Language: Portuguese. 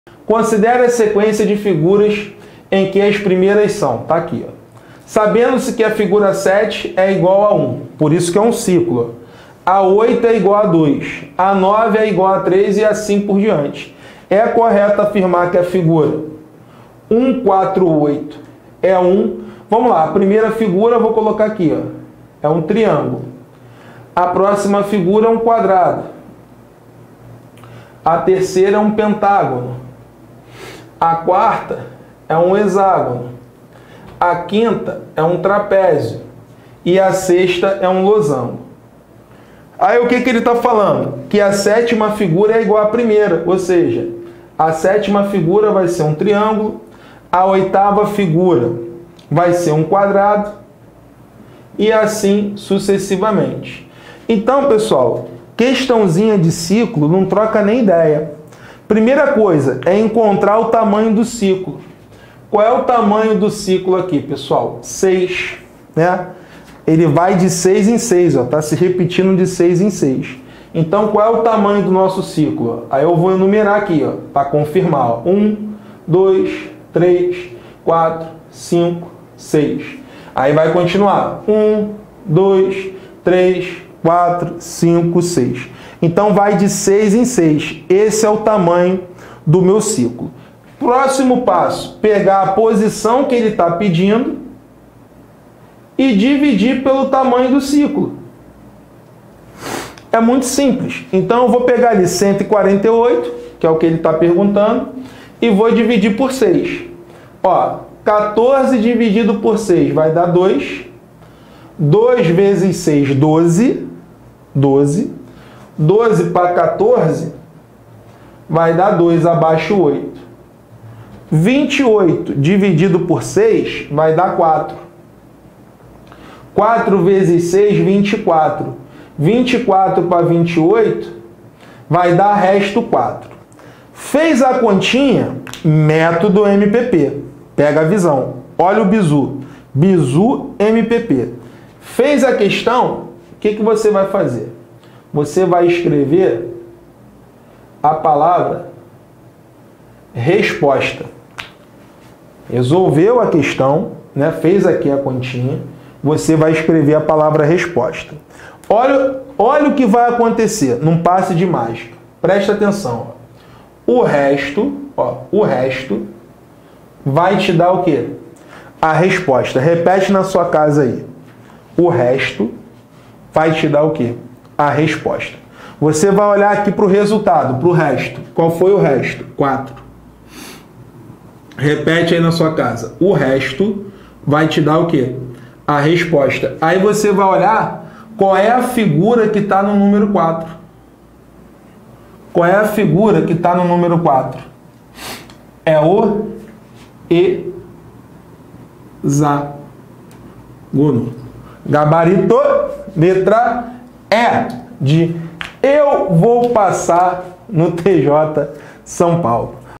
Considere a sequência de figuras em que as primeiras são, tá aqui, ó. Sabendo-se que a figura 7 é igual a 1, por isso que é um ciclo. A 8 é igual a 2, a 9 é igual a 3 e assim por diante. É correto afirmar que a figura 1, 4, 8 é 1. Vamos lá, a primeira figura eu vou colocar aqui, ó, é um triângulo. A próxima figura é um quadrado. A terceira é um pentágono. A quarta é um hexágono. A quinta é um trapézio. E a sexta é um losango. Aí o que ele está falando? Que a sétima figura é igual à primeira, ou seja, a sétima figura vai ser um triângulo, a oitava figura vai ser um quadrado e assim sucessivamente. Então, pessoal, questãozinha de ciclo não troca nem ideia. Primeira coisa é encontrar o tamanho do ciclo. Qual é o tamanho do ciclo aqui, pessoal? 6, né? Ele vai de 6 em 6, ó, tá se repetindo de 6 em 6. Então, qual é o tamanho do nosso ciclo? Aí eu vou enumerar aqui, ó, para confirmar. Ó. 1, 2, 3, 4, 5, 6. Aí vai continuar. 1, 2, 3, 4, 5, 6. Então, vai de 6 em 6. Esse é o tamanho do meu ciclo. Próximo passo, pegar a posição que ele está pedindo e dividir pelo tamanho do ciclo. É muito simples. Então, eu vou pegar ali 148, que é o que ele está perguntando, e vou dividir por 6. Ó, 14 dividido por 6 vai dar 2. 2 vezes 6, 12. 12. 12 para 14 vai dar 2 abaixo 8. 28 dividido por 6 vai dar 4. 4 vezes 6, 24. 24 para 28 vai dar resto 4. Fez a continha? Método MPP. Pega a visão. Olha o bizu. Bizu MPP. Fez a questão? O que você vai fazer? Você vai escrever a palavra resposta. Resolveu a questão, né? Fez aqui a continha, você vai escrever a palavra resposta. Olha o que vai acontecer num passe de mágica. Presta atenção. Ó. O resto vai te dar o quê? A resposta. Repete na sua casa aí. O resto vai te dar o quê? A resposta. Você vai olhar aqui para o resultado, para o resto. Qual foi o resto? 4. Repete aí na sua casa. O resto vai te dar o quê? A resposta. Aí você vai olhar qual é a figura que está no número 4. Qual é a figura que está no número 4? É o hexágono. Gabarito, letra E de eu vou passar no TJ São Paulo.